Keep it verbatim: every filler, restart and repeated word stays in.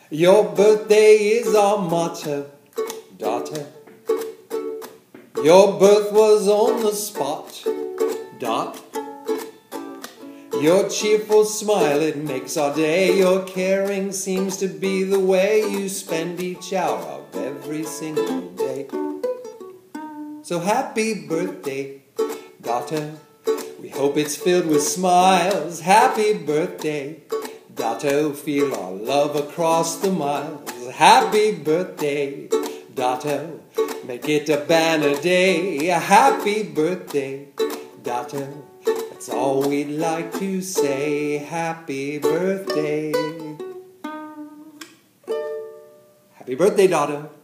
Your birthday is our motto, Dotto. Your birth was on the spot, Dot. Your cheerful smile, it makes our day. Your caring seems to be the way you spend each hour of every single day. So happy birthday, Dotto. We hope it's filled with smiles. Happy birthday, Dotto. Feel our love across the miles. Happy birthday, Dotto. Make it a banner day. Happy birthday, Dotto. That's all we'd like to say. Happy birthday. Happy birthday, Dotto.